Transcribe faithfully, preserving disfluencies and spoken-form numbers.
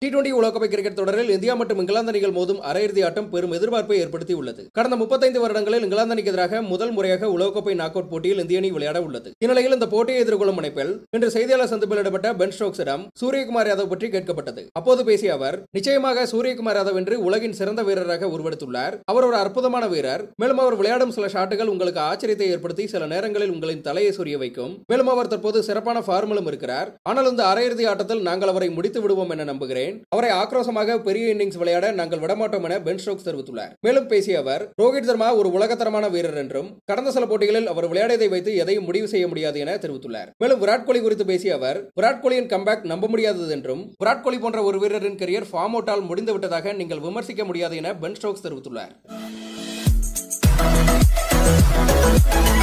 D twenty உலகக்கோப்பை cricket தொடரில் India மற்றும் இங்கிலாந்து அணிகள் மோதும் அரையிறுதி ஆட்டம் பெரும் எதிர்பார்ப்பை ஏற்படுத்தியுள்ளது. கடந்த முப்பத்தைந்து வருடங்களில் இங்கிலாந்து அணிக்கு எதிராக முதல் முறையாக உலகக்கோப்பை நாக் அவுட் போட்டியில் இந்திய அணி விளையாட உள்ளது. இந்நிலையில் இந்த போட்டியை எதிர்கொள்ளும் முனைப்பில் இன்று செய்தியாளர் சந்திப்பில் ஈடுபட்ட பென் ஸ்டோக்ஸிடம் சூரியகுமார் யாதவ் பற்றி கேட்கப்பட்டது. அப்போது பேசிய அவர், நிச்சயமாக சூரியகுமார் யாதவ் என்று உலகின் சிறந்த வீரராக உருவெடுத்துள்ளார். அவர் ஒரு அற்புதமான வீரர். மேலும் அவர் விளையாடும் சில ஷாட்டுகள் உங்களுக்கு ஆச்சரியத்தை ஏற்படுத்தி சில நேரங்களில் உங்களின் தலையை சொரிய வைக்கும். மேலும் அவர் தற்போது சிறப்பான ஃபார்மிலும் இருக்கிறார். ஆனால் இந்த அரையிறுதி ஆட்டத்தில் நாங்கள் அவரை முடித்து விடுவோம் என நம்புகிறேன். அவரை ஆக்ரோஷமாக பெரிய இன்னிங்ஸ் விளையாட நாங்கள் விடமாட்டோம் என பென் ஸ்டோக்ஸ் தெரிவித்துள்ளார். மேலும் பேசிய அவர், ரோஹித் சர்மா ஒரு உலகத்தரமான வீரர் என்றும் கடந்த சில போட்டிகளில் அவர் விளையாடியதை வைத்து எதையும் முடிவு செய்ய முடியாது என தெரிவித்துள்ளார். மேலும் விராட் கோலி குறித்து பேசிய அவர், விராட் கோலியின் கம்பேக் நம்ப முடியாதது என்றும் விராட் கோலி போன்ற ஒரு வீரரின் கரியர் ஃபார்ம் அவுட்டால் முடிந்து விட்டதாக நீங்கள் விமர்சிக்க முடியாது என பென் ஸ்டோக்ஸ் தெரிவித்துள்ளார்.